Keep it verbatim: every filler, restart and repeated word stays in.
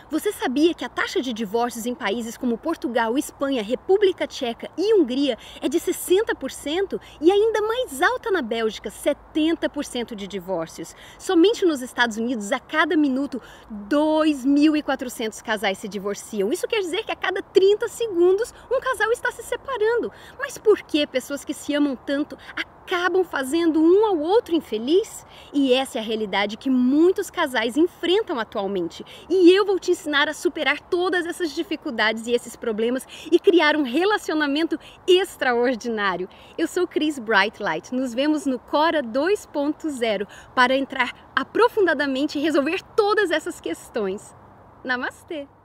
Você sabia que a taxa de divórcios em países como Portugal, Espanha, República Tcheca e Hungria é de sessenta por cento e ainda mais alta na Bélgica, setenta por cento de divórcios? Somente nos Estados Unidos, a cada minuto, dois mil e quatrocentos casais se divorciam. Isso quer dizer que a cada trinta segundos um casal está se separando. Mas por que pessoas que se amam tanto acabam fazendo um ao outro infeliz? E essa é a realidade que muitos casais enfrentam atualmente. E eu vou te ensinar a superar todas essas dificuldades e esses problemas e criar um relacionamento extraordinário. Eu sou Cris Brightlight. Nos vemos no Cora dois ponto zero para entrar aprofundadamente e resolver todas essas questões. Namastê!